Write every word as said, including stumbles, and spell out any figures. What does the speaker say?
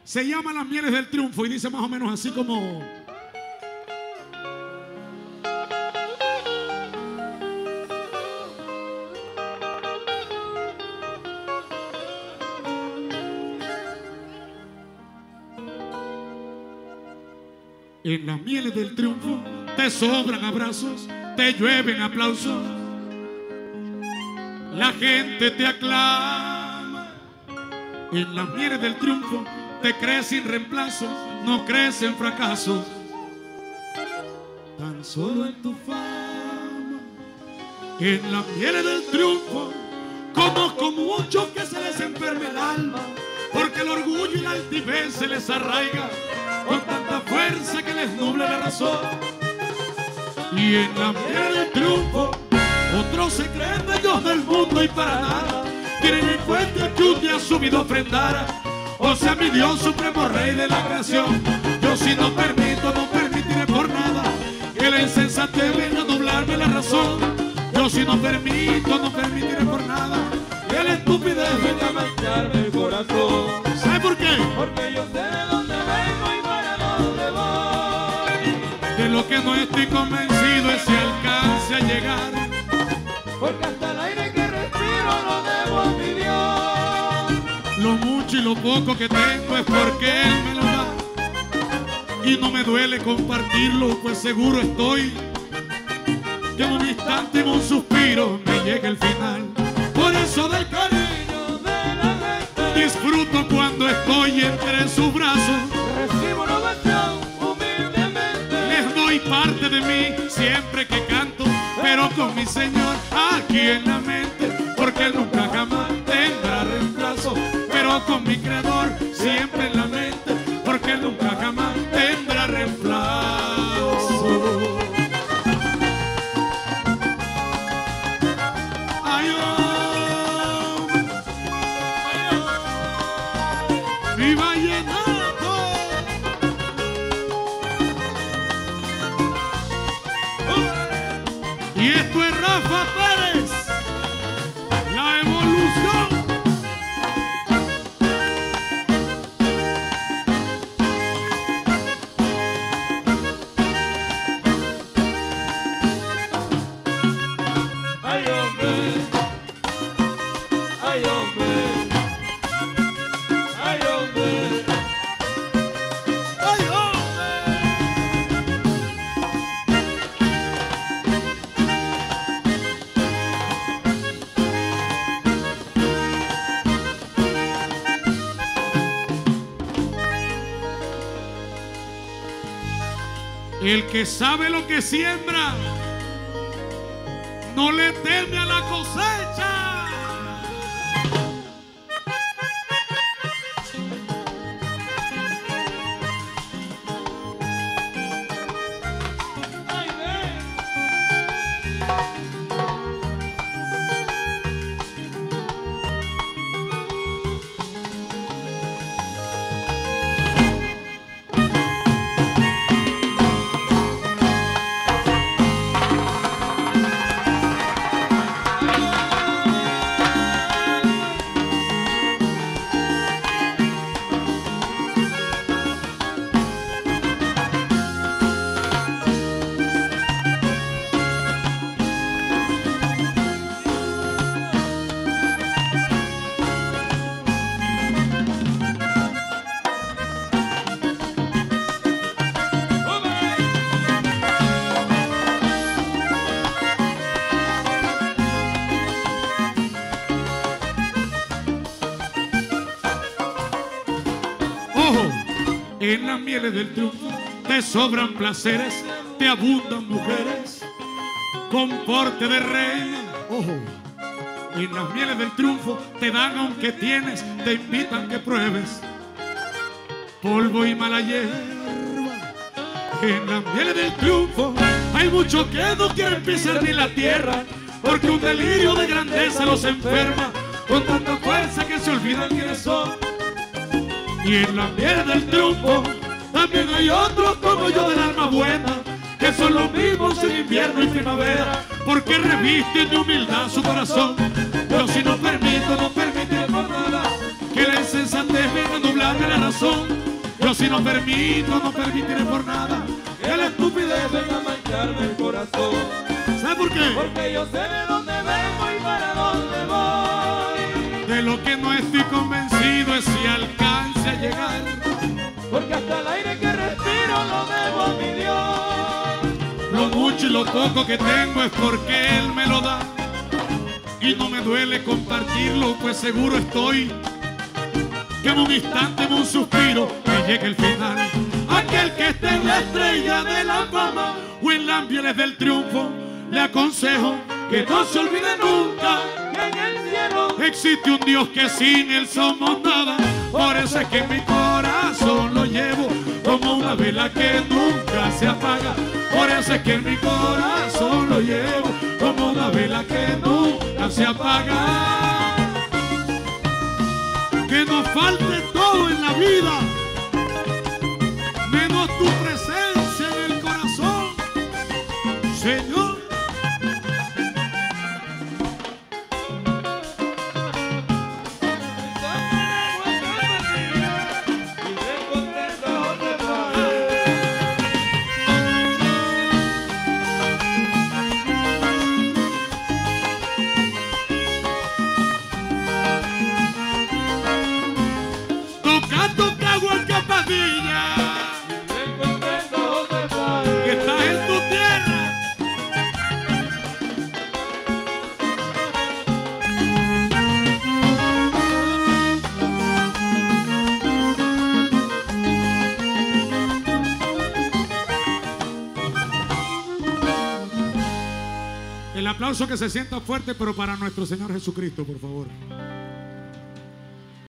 Se llama Las Mieles del Triunfo y dice más o menos así como: en las mieles del triunfo te sobran abrazos, te llueven aplausos, la gente te aclama. En las mieles del triunfo te crees sin reemplazo, no crees en fracasos, tan solo en tu fama. En las mieles del triunfo conozco muchos que se les enferma el alma, porque el orgullo y la altivez se les arraiga con tanta fuerza que les nubla la razón. Y en la miel del triunfo otros se creen dueños del mundo y para nada tienen en cuenta que un día su vida ofrendara, o sea mi Dios supremo rey de la creación. Yo si no permito, no permitiré por nada que la insensatez venga a nublarme la razón. Yo si no permito, no permitiré por nada que la estupidez venga a mancharme el corazón. ¿Sabe por qué? Porque yo sé de dónde vengo y para dónde voy. De lo que no estoy convencido es si alcance a llegar, porque hasta el aire que respiro lo debo a mi Dios. Lo mucho y lo poco que tengo es porque Él me lo da, y no me duele compartirlo, pues seguro estoy que en un instante, en un suspiro, me llega el final. Por eso del cariño de la gente disfruto cuando estoy entre sus brazos. Recibo una ovación humildemente, les doy parte de mí siempre que canto, pero con mi Señor aquí en la mente, porque Él nunca jamás tendrá reemplazo. Pero con mi Creador siempre en la mente, porque Él nunca jamás tendrá reemplazo. ¡Viva Vallenato! Y esto es Rafa Pérez, La Evolución. Ay, hombre, ay, hombre. El que sabe lo que siembra no le teme a la cosecha. En las mieles del triunfo te sobran placeres, te abundan mujeres con porte de reina. Ojo. En las mieles del triunfo te dan aunque tienes, te invitan que pruebes polvo y mala hierba. En las mieles del triunfo hay muchos que no quieren pisar ni la tierra, porque un delirio de grandeza los enferma con tanta fuerza que se olvidan quiénes son. Y en la miel del triunfo también hay otros como yo del alma buena, que son los mismos en invierno y primavera, porque revisten de humildad su corazón. Yo si no permito, no permitiré por nada que la insensatez venga a nublarme la razón. Yo si no permito, no permitiré por nada que la estupidez venga a mancharme el corazón. ¿Sabe por qué? Porque yo sé de dónde vengo y para dónde voy. De lo que no estoy convencido es si alcance a llegar. Porque hasta el aire que respiro lo debo a mi Dios. Lo mucho y lo poco que tengo es porque Él me lo da. Y no me duele compartirlo, pues seguro estoy que en un instante, en un suspiro, me llegue el final. Aquel que esté en la estrella de la fama o en las mieles del triunfo, le aconsejo que no se olvide nunca que en el cielo existe un Dios que sin Él somos nada. Por eso es que en mi corazón lo llevo como una vela que nunca se apaga. Por eso es que en mi corazón lo llevo como una vela que nunca se apaga. Que nos falte todo en la vida, menos tu presencia en el corazón, Señor. Que estás en tu tierra. El aplauso que se sienta fuerte, pero para nuestro Señor Jesucristo, por favor.